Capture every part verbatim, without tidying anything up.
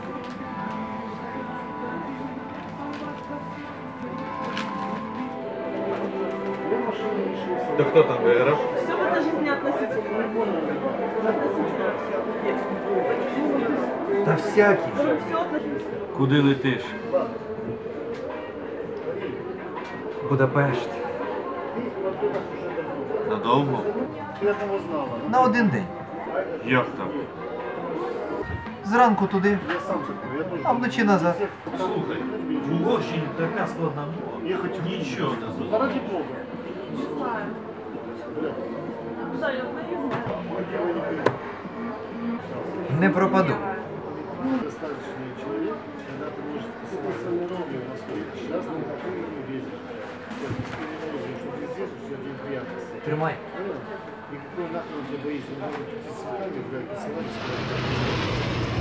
Да кто там выиграл? Все в этой жизни относительно. Та всякий. Все относительно. Куди летиш? Будапешт. Надовго? На один день. Як так? Зранку туди, а вночі назад. Слухай, в Угорщині така складна мова. Я хочу нічого не зрозумів. Не пропаду. Достаточный человек, когда ты можешь спасаться на ровне в Москве. Сейчас на какой не ездишь. Что ты здесь, у тебя день приятности. Тримай. И какой нахрен ты боишься? Он может идти с цветами, блядь, посылать и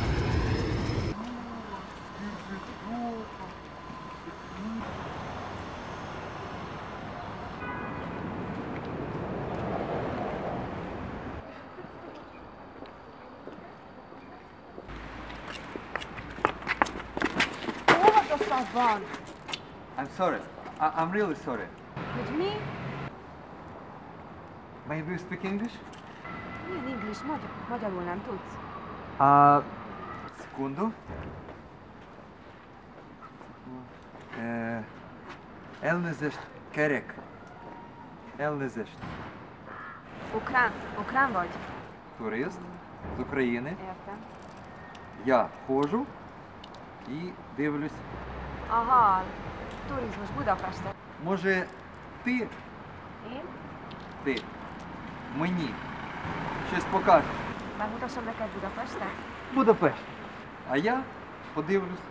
Van. I'm sorry. I I'm really sorry. With me? Maybe you speak English? Milyen English? Magyar, magyarul nem tudsz? А... Секунду. Е, Elnézést kerek. Elnézést. Ukrán? Ukrán vagy? Турист з України. Értem. Я ходжу і дивлюсь. Aha, turizmus Budapesten. Може, ти, Én? ти мені щось покажеш? Megmutassam neked Budapestet? Будапешт. А я подивлюсь.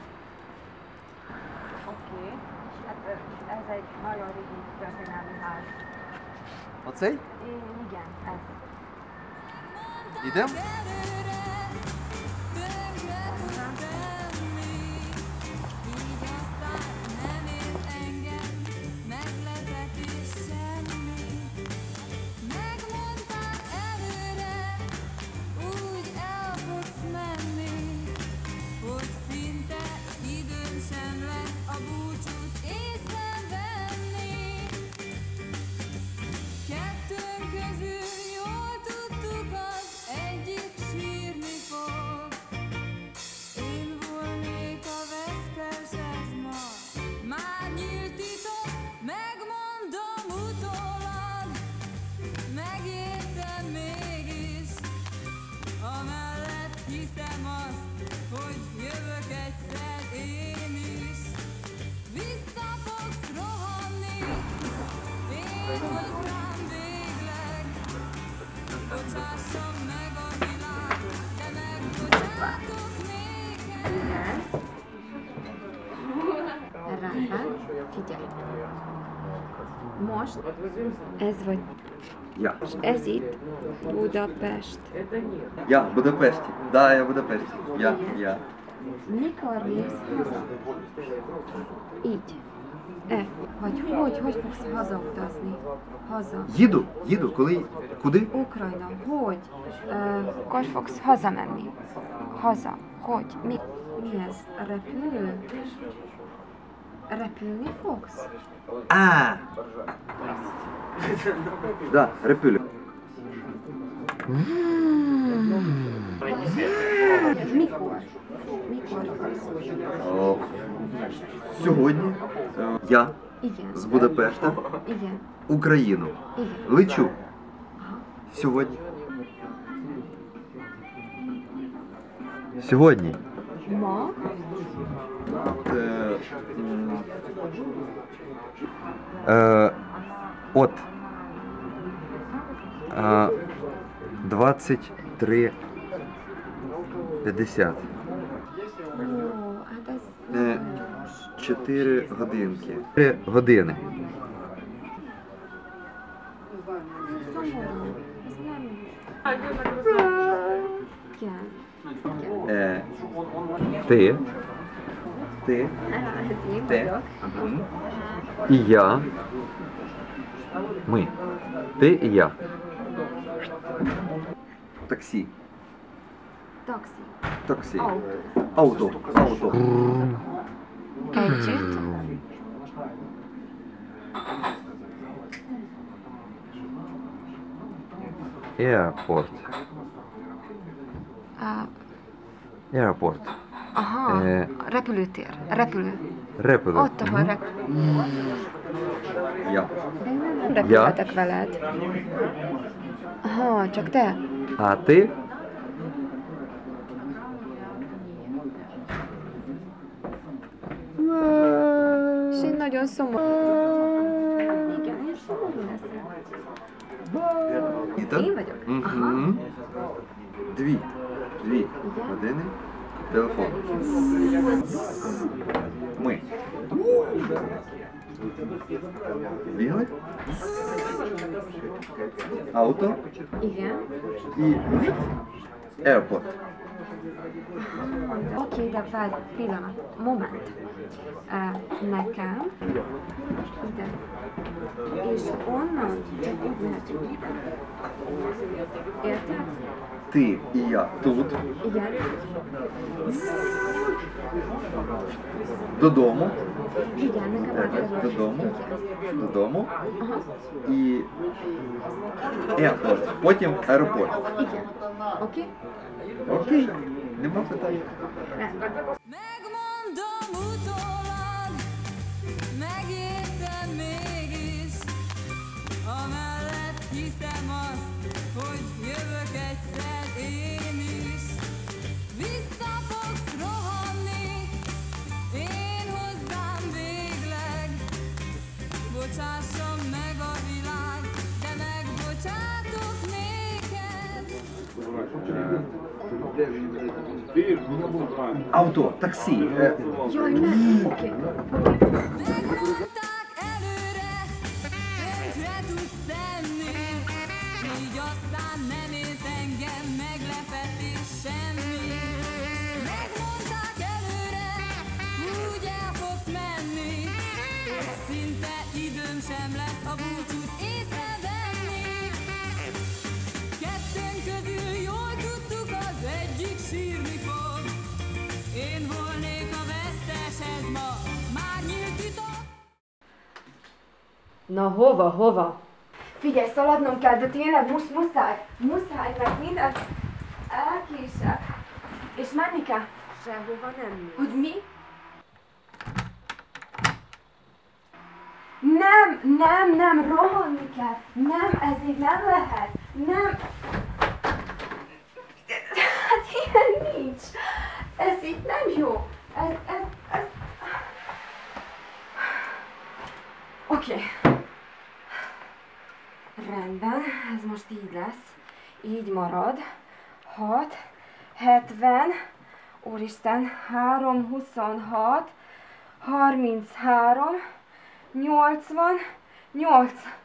Oké. Hát ö, ez egy nagyon régi történelmi ház. Оцей? Én, igen, ez. Ідемо? Ráfán, figyelj. Most ez vagy. Я. És ez itt Budapest. Я в Будапешті. Да, я в Будапешті. Я, я. Mikor mész haza? Így. E, vagy hogy, hogy fogsz hazautazni? Haza. Їду, їду. Коли? Куди? Ukrajna, hogy? Ö, Hogy fogsz hazamenni? Haza. Hogy? Mi, mi ez? Repülő? Repülni fogsz? А! Да, репюлі. Mikor? Mikor fogsz? О, Сьогодні е, я Igen. з Будапешта Igen. в Україну Igen. лечу. Сьогодні. Сьогодні. Ma? Е, м, е, От е, двадцять три п'ятдесят. Ó, hát ez Е, nagyon gyors. Чотири годинки. Чотири години. Szomorú. Ez nem... Igen. Igen. Е, Ти. Ти. Ez én Te. vagyok. Мгм. І я. Ми. Ти і я. Таксі. Taxi. Taxi. Autó. Autó. Autó. Együtt. Airport. Uh, Airport. aha, Eh. repülőtér. Repülő. Repülő. Ott, ahol rep... Ja. De én nem repülhetek veled. Aha, csak te? A ти? És én nagyon szomorú. Igen, én szomorú leszek. Іта? Én vagyok? Aha. Мгм. Дві. Дві години. Телефон. Ми. Бігли? Auto Igen. і airport. Oké, de várj, pillanat, moment. Uh, nekem ide. És onnan csak úgy mehetünk. Érted? Ти і я тут. Igen. Додому. Igen, nekem át kell Додому. Igen. Додому. Aha. І airport. Потім аеропорт. Igen. Oké? Окей. Нема питань. Rendben. Megmondom utólag, megértem mégis, amellett hiszem azt, hogy jövök egyszer én is. Vissza fogsz rohanni, én hozzám végleg, bocsásson meg a világ, de megbocsátok néked. Auto, таксі. Е, Jaj, nem. Oké. Megmondták előre, tönkre tudsz tenni, így aztán nem ért engem meglepetés semmi. Megmondták előre, úgy el fogsz menni, és szinte időm sem lesz a búcsút észrevenni. Kettőnk közül jól tudtuk, az egyik sírni fog. Én volnék a vesztes, ez ma már nyílt titok. Na hova, hova? Figyelj, szaladnom kell, de tényleg musz, muszáj, muszáj, mert mindent elkések. És menni kell. Sehova nem mész. Hogy mi? Nem, nem, nem, rohanni kell. Nem, ez így nem lehet. Nem. Hát ilyen nincs. Ez így nem jó. Ez, ez, ez... Oké. Okay. Rendben, ez most így lesz. Így marad. hat, hetven, úristen, három, huszonhat, harminchárom, nyolcvan, nyolc.